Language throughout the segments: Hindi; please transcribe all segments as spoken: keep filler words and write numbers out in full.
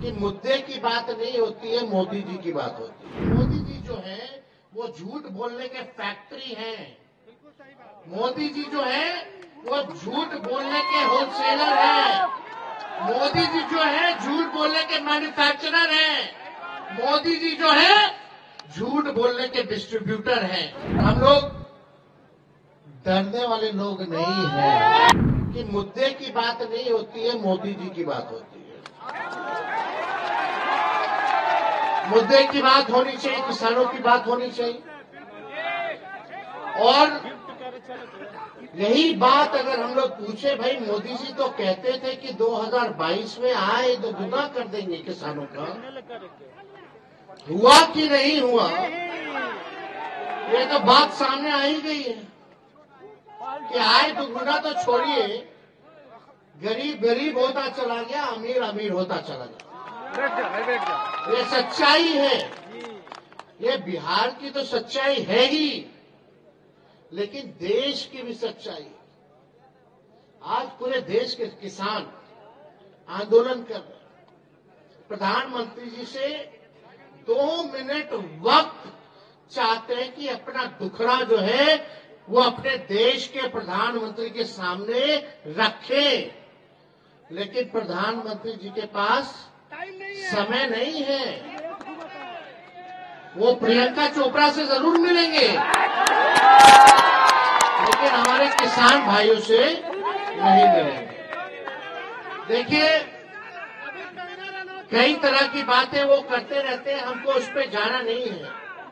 कि मुद्दे की बात नहीं होती है, मोदी जी की बात होती है। मोदी जी जो है वो झूठ बोलने के फैक्ट्री हैं। मोदी जी जो है वो झूठ बोलने के होलसेलर हैं। मोदी जी जो है झूठ बोलने के मैन्युफैक्चरर हैं। मोदी जी जो है झूठ बोलने के डिस्ट्रीब्यूटर हैं। हम लोग डरने वाले लोग नहीं हैं कि मुद्दे की बात नहीं होती है, मोदी जी की बात होती है। मुद्दे की बात होनी चाहिए, किसानों की बात होनी चाहिए। और यही बात अगर हम लोग पूछे, भाई मोदी जी तो कहते थे कि दो हज़ार बाईस में आए तो गुना कर देंगे किसानों का, हुआ कि नहीं हुआ, ये तो बात सामने आ ही गई है कि आए तो गुना तो छोड़िए, गरीब गरीब होता चला गया, अमीर अमीर होता चला गया। ये सच्चाई है, ये बिहार की तो सच्चाई है ही, लेकिन देश की भी सच्चाई है। आज पूरे देश के किसान आंदोलन कर रहे हैं। प्रधानमंत्री जी से दो मिनट वक्त चाहते हैं कि अपना दुखड़ा जो है वो अपने देश के प्रधानमंत्री के सामने रखें, लेकिन प्रधानमंत्री जी के पास समय नहीं है। वो प्रियंका चोपड़ा से जरूर मिलेंगे, लेकिन हमारे किसान भाइयों से नहीं मिलेंगे। देखिए, कई तरह की बातें वो करते रहते हैं, हमको उस पर जाना नहीं है।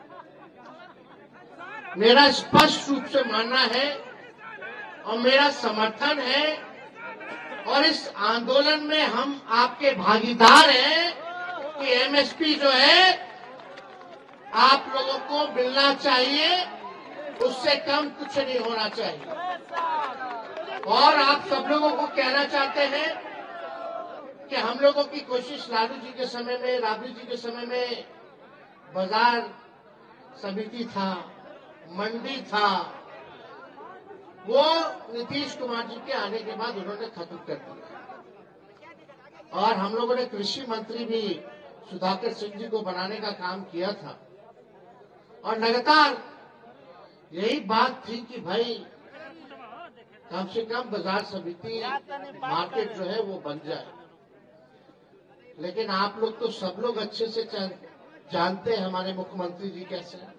मेरा स्पष्ट रूप से मानना है और मेरा समर्थन है, और इस आंदोलन में हम आपके भागीदार हैं कि एमएसपी जो है आप लोगों को मिलना चाहिए, उससे कम कुछ नहीं होना चाहिए। और आप सब लोगों को कहना चाहते हैं कि हम लोगों की कोशिश लालू जी के समय में, राबड़ी जी के समय में बाजार समिति था, मंडी था, वो नीतीश कुमार जी के आने के बाद उन्होंने खत्म कर दिया। और हम लोगों ने कृषि मंत्री भी सुधाकर सिंह जी को बनाने का काम किया था, और लगातार यही बात थी कि भाई कम से कम बाजार समिति मार्केट जो है वो बन जाए। लेकिन आप लोग तो सब लोग अच्छे से जानते हैं हमारे मुख्यमंत्री जी कैसे हैं।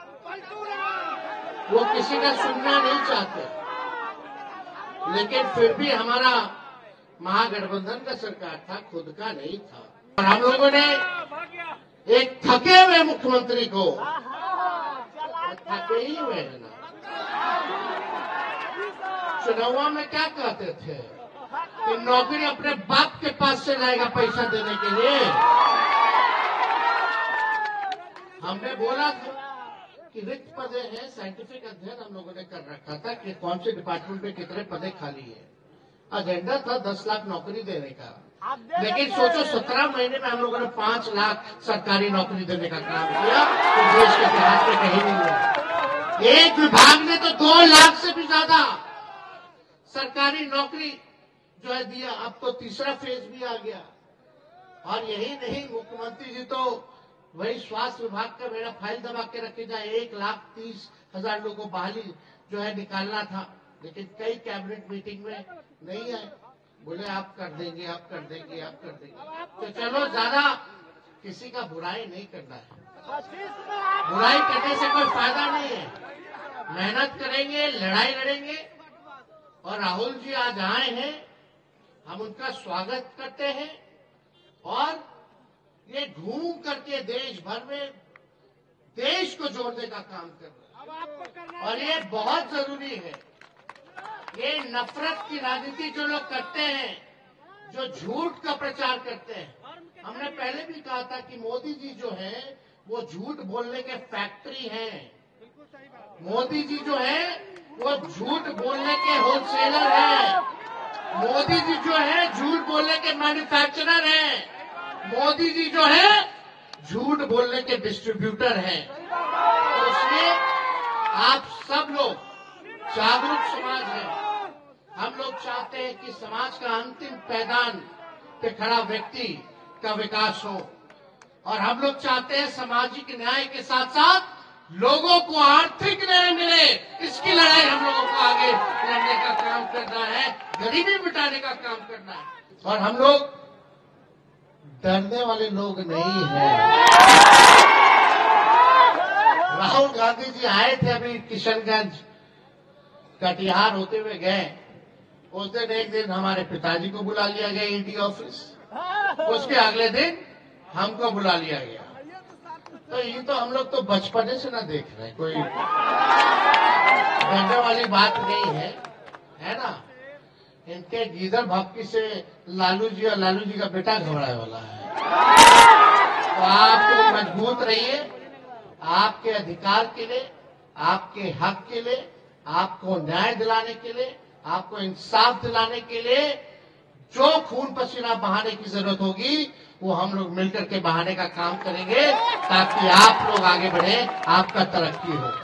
वो किसी का सुनना नहीं चाहते, लेकिन फिर भी हमारा महागठबंधन का सरकार था, खुद का नहीं था। और हम लोगों ने एक थके हुए मुख्यमंत्री को, थके ही हुए हैं ना, चुनाव में क्या कहते थे कि नौकरी अपने बाप के पास से लाएगा पैसा देने के लिए। हमने बोला था कि रिक्त पदे हैं, साइंटिफिक अध्ययन हम लोगों ने कर रखा था कि कौन से डिपार्टमेंट में कितने पदे खाली है। एजेंडा था दस लाख नौकरी देने का, लेकिन सोचो सत्रह महीने में हम लोगों ने पांच लाख सरकारी नौकरी देने का काम किया, तो देश के इतिहास में कहीं नहीं हुआ। एक विभाग ने तो दो लाख से भी ज्यादा सरकारी नौकरी जो है दिया। अब तो तीसरा फेज भी आ गया। और यही नहीं, मुख्यमंत्री जी तो वही स्वास्थ्य विभाग का मेरा फाइल दबा के रखे जाए, एक लाख तीस हजार लोगों को बहाली जो है निकालना था, लेकिन कई कैबिनेट मीटिंग में नहीं आए। बोले आप कर देंगे, आप कर देंगे, आप कर देंगे। तो चलो, ज्यादा किसी का बुराई नहीं करना है, बुराई करने से कोई फायदा नहीं है। मेहनत करेंगे, लड़ाई लड़ेंगे। और राहुल जी आज आए हैं, हम उनका स्वागत करते हैं, और ये घूम करके देश भर में देश को जोड़ने का काम कर रहे हैं, और ये बहुत जरूरी है। ये नफरत की राजनीति जो लोग करते हैं, जो झूठ का प्रचार करते हैं, हमने पहले भी कहा था कि मोदी जी जो है वो झूठ बोलने के फैक्ट्री हैं। मोदी जी जो है वो झूठ बोलने के होलसेलर हैं। मोदी जी जो है झूठ बोलने के मैन्युफैक्चरर हैं। मोदी जी जो है झूठ बोलने के डिस्ट्रीब्यूटर हैं। तो इसलिए आप सब लोग जागरूक समाज हैं। हम लोग चाहते हैं कि समाज का अंतिम पैदान पे खड़ा व्यक्ति का विकास हो। और हम लोग चाहते हैं सामाजिक न्याय के साथ साथ लोगों को आर्थिक न्याय मिले। इसकी लड़ाई हम लोगों को आगे लड़ने का काम करना है, गरीबी मिटाने का काम करना है। और हम लोग डरने वाले लोग नहीं हैं। राहुल गांधी जी आए थे अभी किशनगंज, कटिहार होते हुए गए। उस दिन एक दिन हमारे पिताजी को बुला लिया गया ईडी ऑफिस, उसके अगले दिन हमको बुला लिया गया। तो ये तो हम लोग तो बचपने से ना देख रहे, कोई डरने वाली बात नहीं है, है ना। इनके गीदड़ भक्ति से लालू जी और लालू जी का बेटा घबराने वाला है। तो आप तो मजबूत रहिए, आपके अधिकार के लिए, आपके हक के लिए, आपको न्याय दिलाने के लिए, आपको इंसाफ दिलाने के लिए जो खून पसीना बहाने की जरूरत होगी वो हम लोग मिलकर के बहाने का काम करेंगे, ताकि आप लोग आगे बढ़े, आपका तरक्की हो।